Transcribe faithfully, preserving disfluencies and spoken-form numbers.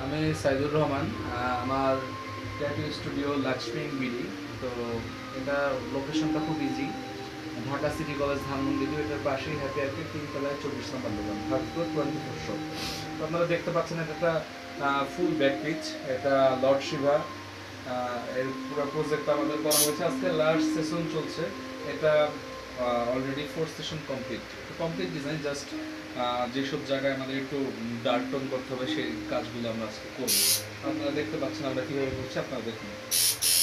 আমি সাইদুর রহমান। আমার tattoo studio Lakshmi BD. তো এটা লোকেশনটা খুব easy, Dhaka city college Dhanmondi দুই, এটার পাশেই হ্যাপি আর্কেড তিনতলায় চব্বিশ নম্বর দোকান, third floor twenty four shop. তো আপনারা দেখতে পাচ্ছেন এটা একটা ফুল ব্যাক পিচ, এটা লর্ড শিবা এর পুরো প্রজেক্ট আমাদের করা হয়েছে। আজকে লাস্ট সেশন চলছে, এটা already four session complete. Complete design, just যেসব জায়গায় আমাদের একটু ডার্ক টোন করতে হবে সেই কাজগুলো আমরা আজকে করবো। আপনারা দেখতে পাচ্ছেন আমরা কীভাবে করছি, আপনারা দেখুন।